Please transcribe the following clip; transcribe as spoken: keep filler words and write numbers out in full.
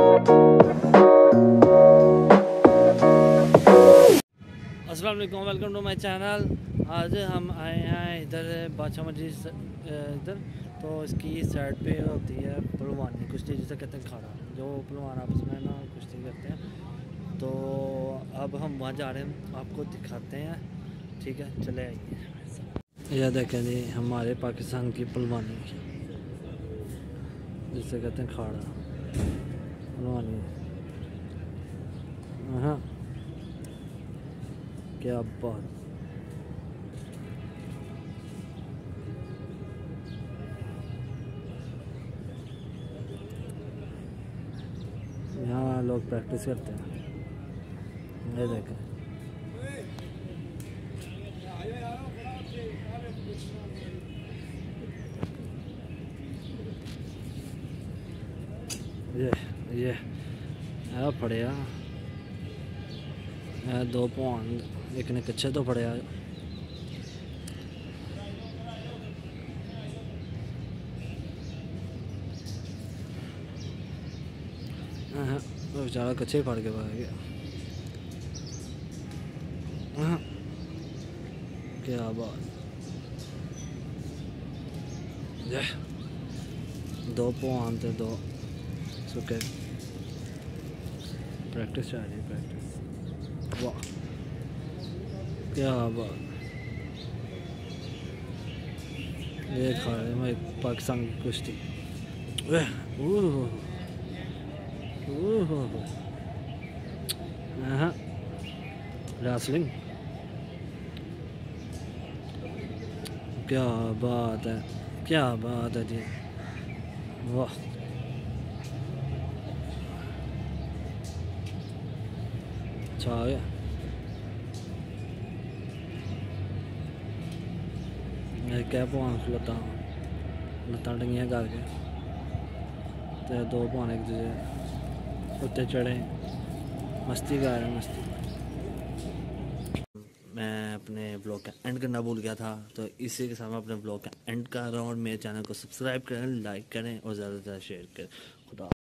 अस्सलाम वालेकुम, welcome to my channel. आज हम आए हैं इधर बादशाह मस्जिद इधर। तो इसकी साइड पे होती है पहलवानी कुश्ती, जिसे कहते हैं खाड़ा, जो पहलवान आपस में ना कुश्ती करते हैं। तो अब हम वहाँ जा रहे हैं, आपको दिखाते हैं। ठीक है, चले आइए। यह देखें जी, हमारे पाकिस्तान की पहलवानी, जिसे कहते हैं खाड़ा पहलवानी। हाँ, क्या बात। यहाँ लोग प्रैक्टिस करते हैं, ये देखें। ये ये है फड़िया दो पौन, एक ने कच्चे तो फड़िया। हाँ, तो बेचारा कच्चे फाड़ के भाग गया। हाँ, क्या बात। दो पौन थे, दो सुके। प्रैक्टिस चल रही, प्रैक्टिस। वाह, क्या बात। ये खा रहे हैं भाई पाकिस्तान की कुश्ती। हाँ, रेसलिंग, क्या बात है, क्या बात है जी। वाह, अच्छा आ गया। क्या भान लत्ता लत्ता टंगियां करके तो दो भान एक दूसरे उत्ते चढ़े, मस्ती कर रहे मस्ती। मैं अपने ब्लॉग का एंड करना भूल गया था, तो इसी के साथ मैं अपने ब्लॉग का एंड कर रहा हूँ। और मेरे चैनल को सब्सक्राइब करें, लाइक करें और ज़्यादा से ज़्यादा शेयर करें। खुदा।